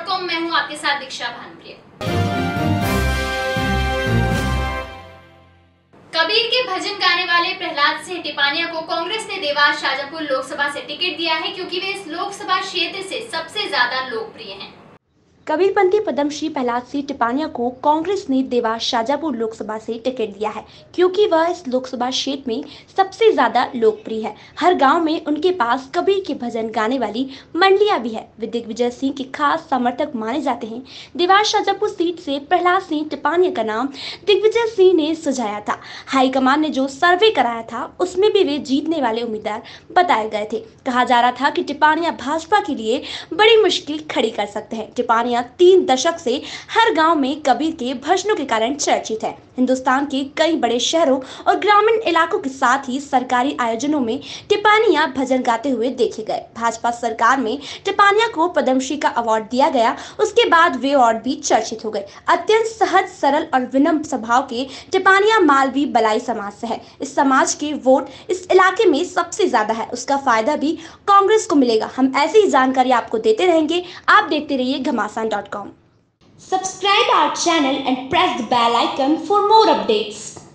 घमासान.com। मैं हूं आपके साथ दीक्षा भानुप्रिया। कबीर के भजन गाने वाले प्रहलाद सिंह टिपानिया को कांग्रेस ने देवास शाजापुर लोकसभा से टिकट दिया है, क्योंकि वे इस लोकसभा क्षेत्र से सबसे ज्यादा लोकप्रिय हैं। कबीरपंथी पद्मश्री प्रहलाद सिंह टिपानिया को कांग्रेस ने देवास शाजापुर लोकसभा से टिकट दिया है, क्योंकि वह इस लोकसभा क्षेत्र में सबसे ज्यादा लोकप्रिय है। हर गांव में उनके पास कबीर के भजन गाने वाली मंडलियां भी है। वे दिग्विजय सिंह के खास समर्थक माने जाते हैं। देवास शाजापुर सीट से प्रहलाद सिंह टिपानिया का नाम दिग्विजय सिंह ने सुझाया था। हाईकमान ने जो सर्वे कराया था उसमें भी वे जीतने वाले उम्मीदवार बताए गए थे। कहा जा रहा था कि टिपानिया भाजपा के लिए बड़ी मुश्किल खड़ी कर सकते हैं। टिपानिया 3 दशक से हर गांव में कबीर के भजनों के कारण चर्चित है। हिंदुस्तान के कई बड़े शहरों और ग्रामीण इलाकों के साथ ही सरकारी आयोजनों में टिपानिया भजन गाते हुए देखे गए। भाजपा सरकार में टिपानिया को पद्मश्री का अवार्ड दिया गया। उसके बाद वे और भी चर्चित हो गए। अत्यंत सहज, सरल और विनम्र स्वभाव के टिपानिया मालवी बलाई समाज से है। इस समाज के वोट इस इलाके में सबसे ज्यादा है। उसका फायदा भी कांग्रेस को मिलेगा। हम ऐसी ही जानकारी आपको देते रहेंगे। आप देखते रहिए घमासान.com। Subscribe our channel and press the bell icon for more updates.